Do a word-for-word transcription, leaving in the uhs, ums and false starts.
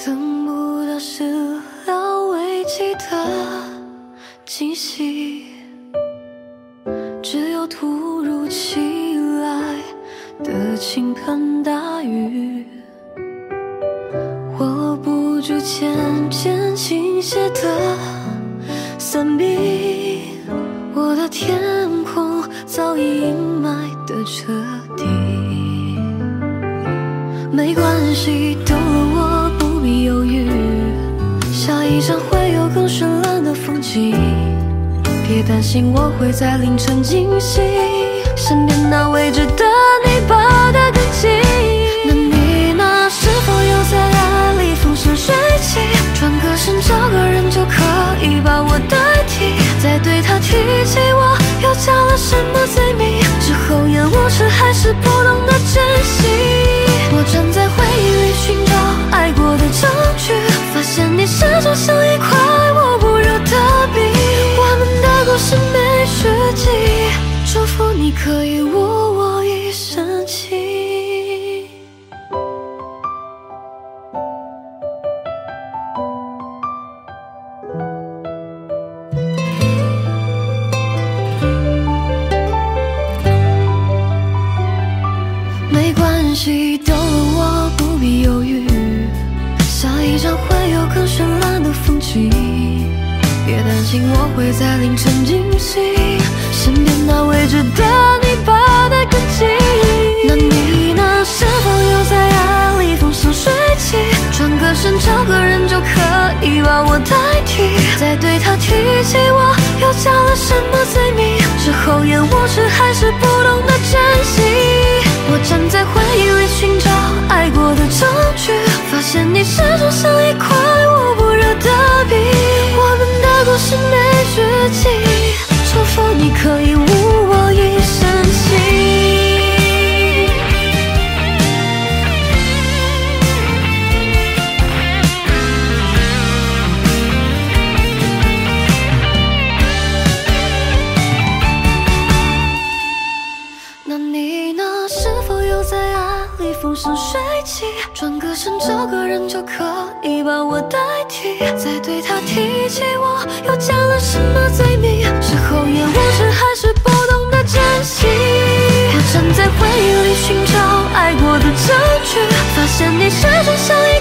等不到始料未及的惊喜，只有突如其来的倾盆大雨，握不住渐渐倾斜的伞柄，我的天空早已阴霾的彻底。没关系，懂了我不必犹豫，下一站会有更绚烂的风景，别担心我会在凌晨惊醒，身边那未知的你抱得更紧。那你呢？是否又在爱里风生水起？转个身找个人就可以把我代替，再对他提起我又加了什么罪名？之后厌恶时还是不懂得珍惜。我站在回忆里寻找爱过的证据，发现你始终像一块握不热的冰。我们的故事没续集，祝福你可以误我一生情。没关系，懂了我不必犹豫，下一站会有更绚烂的风景，别担心我会在凌晨惊醒，身边那未知的你抱得更紧。那你呢？是否又在爱里风生水起？转个身找个人就可以把我代替，再对他提起我又加了什么罪名？之后厌恶时还是不懂得珍惜。我站在回忆里寻找爱过的证据，发现你始终像一块握不热的冰。我们的故事没续集，祝福你可以误我一生情。那你呢？是否又在爱里风生水起？转个身找个人就可以把我代替，再对他提起我又加了什么罪名？事后厌恶时还是不懂得珍惜。我站在回忆里寻找爱过的证据，发现你始终像一